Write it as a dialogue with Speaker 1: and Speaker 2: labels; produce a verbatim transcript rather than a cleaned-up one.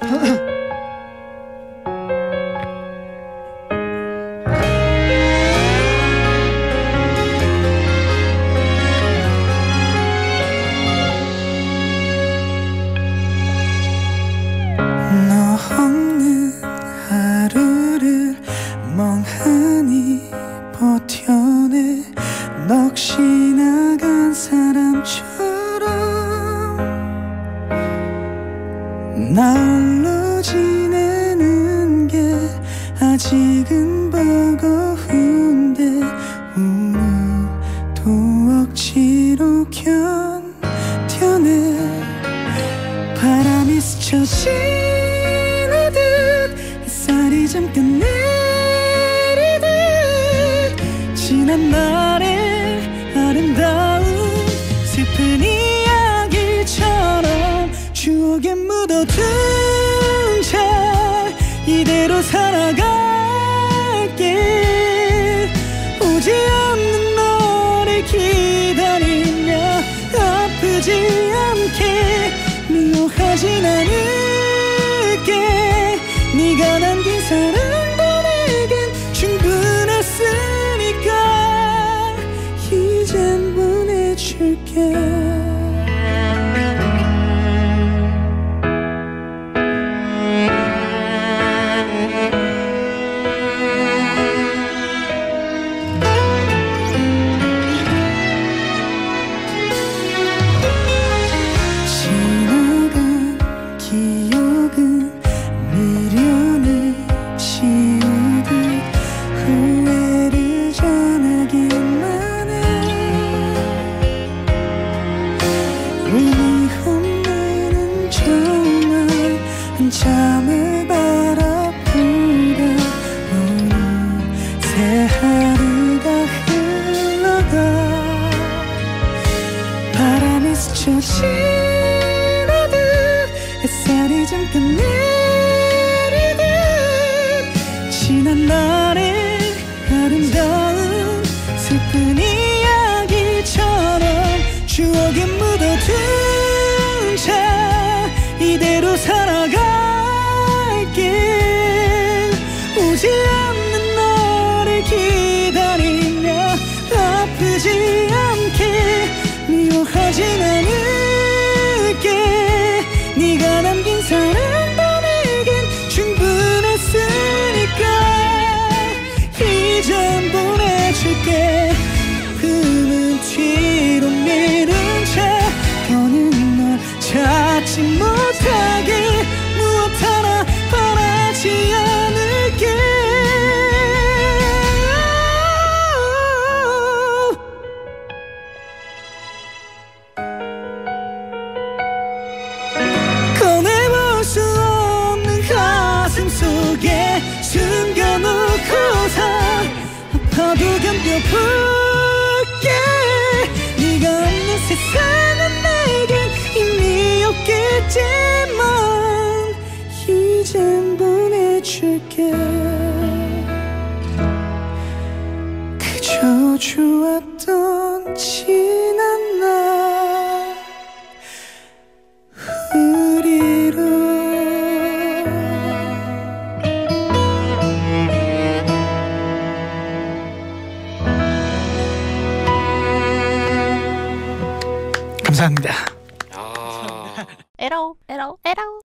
Speaker 1: 멍하니 버텨내 넋이 나간 사람처럼 나 홀로 지내는 게 아직은 버거운데 오늘도 억지로 견뎌내 바람이 스쳐 지나듯 햇살이 잠깐 지난 날의 아름다운 슬픈 이야기처럼 추억에 묻어둔 채 이대로 살아갈게. 오지 않는 너를 기다리며 아프지 않게 미워하진 않을게. 네가 남긴 사랑도 내겐 충분했으니까 이젠 보내줄게. 지나간 기억은 미련을 지우듯 후회를 전하기만 해. 운이 없는 정말 한참을 바라보다 어느새 하루가 흘러가 바람이 스쳐 지나듯 햇살이 잠깐 내리듯 지난 날의 아름다운 슬픈 이야기처럼 추억에 묻어둔 채 이대로 살아갈게. 오지 않는 너를 기다리며 아프지 않게 미워하진 않을게. 네가 남긴 사랑도 내겐 충분했으니까 이젠 보내줄게. 흐는 뒤로 미룬 채 더는 널 찾지 못하게 무엇 하나 바라지 않을게. 꺼내볼 수 없는 가슴 속에 숨겨놓고서 아파도 견뎌볼게. 네가 없는 세상은 내겐 의미 없겠지만 이젠 보내줄게. 그저 좋았던 지난 날 우리로. 감사합니다.
Speaker 2: 에러 에러 에러